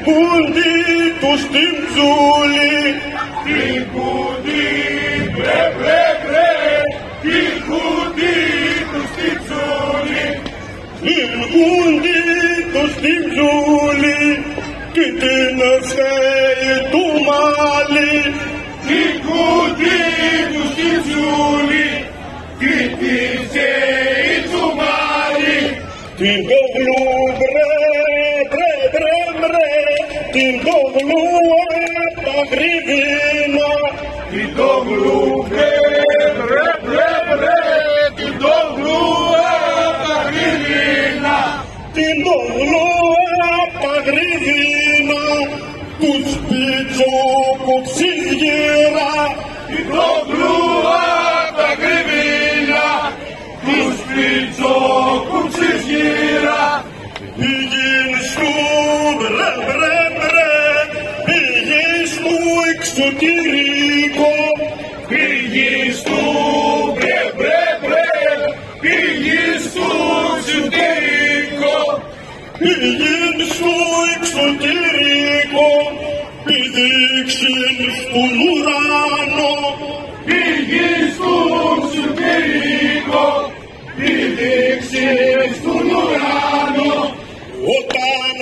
κούντι του στην ψούλη, την κούντι μπρε μπρε μπρε, την κούντι του στην ψούλη, την κούντι του στην ψούλη, και την ευθέη του μάλι, την κούντι του στην ψούλη, και την ευθέη του μάλι, την τόγλου μπρε μπρε μπρε μπρε, την τόγλου τα γρυβίνα, την τόγλου μπρε μπρε μπρε μπρε, την τόγλου τα γρυβίνα, την τόγλου τα γρυβίνα, τους πιτσόκοψης γύρα, την τόγλου τα γρυβίνα, τους πιτσόκοψης γύρα. Πήγιν σου μπρε μπρε μπρε, πήγιν σου εξωτερικό, πήγιν σου μπρε μπρε μπρε, πήγιν σου εξωτερικό, πήγιν σου εξωτερικό, πηδήξιν στον ουρανό, πήγιν σου εξωτερικό, πηδήξιν στον ουρανό. Όταν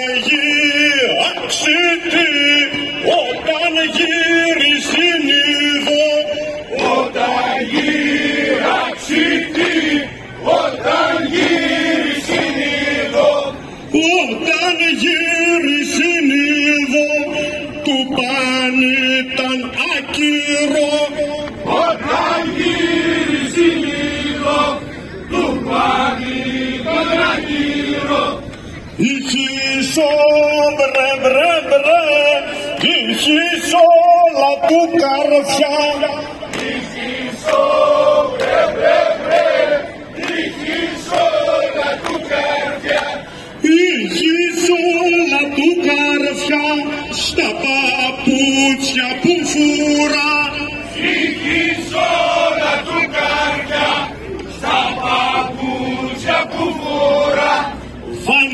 γύρισε νηδό, Όταν γύραξε τι, όταν γύρισε νηδό, όταν γύρισε νηδό, του παν ήταν άκυρο, όταν γύρισε νηδό, του πάλι τον άκυρο. είχεις μπρε μπρε μπρε, είχεις όλα του καρφιά, Είχεις μπρε μπρε μπρε, είχεις όλα του καρδιά, είχεις όλα του καρφιά, στα παπούτσια που φούρα, είχεις όλα του καρδιά, στα παπούτσια που φορά. φαν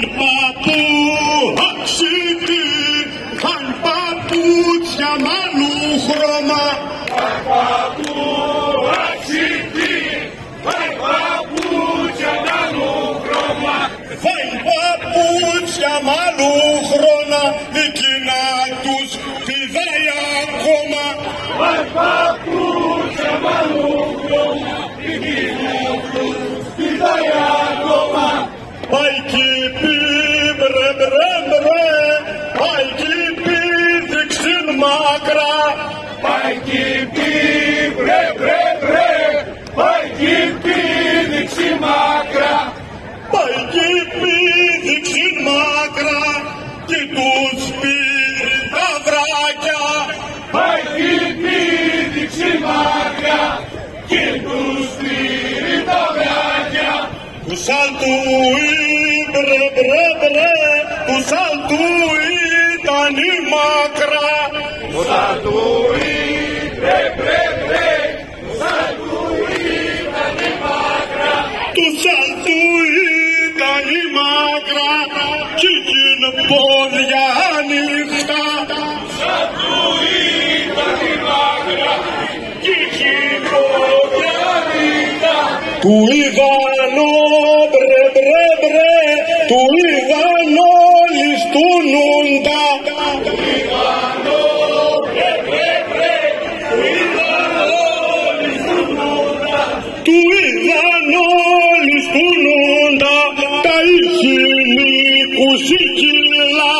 παπούτσια, φαν παπούτσια μαλλούχρωμα, φαν παπούτσια μαλλούχρωμα, εκείνα τους πηδάει ακόμα, πάει κι πει μπρε μπρε μπρε, πάει κι πει δεξιν μάκρα, Πάει κι πει μπρε μπρε μπρε, πάει κι πει δεξί μάκρα, πάει κι πει δεξιν μάκρα, και τους πήρε τα βράκια, πάει κι πει δεξί μάκρα, και τους πήρε τα βράκια. του σαλτούι μπρε μπρε μπρε, του σαλτούι ήταν η μάκρα, Σαν του μπρε μπρε μπρε, σαν του ήταν η μάκρα, του σαλτούι ήταν η μάκρα, κι εκείνη πόδια ανοιχτά, σαν του ήταν η μάκρα, κι εκείνη πόδια ανοιχτά. του είδαν μπρε μπρε μπρε, του είδαν όλοι στουνούντα, του είδαν όλοι στουνούντα, τα ηχηνικούς η κύλα,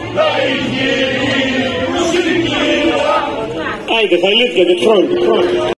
άιντε θα ηλίθεια και τρώνε.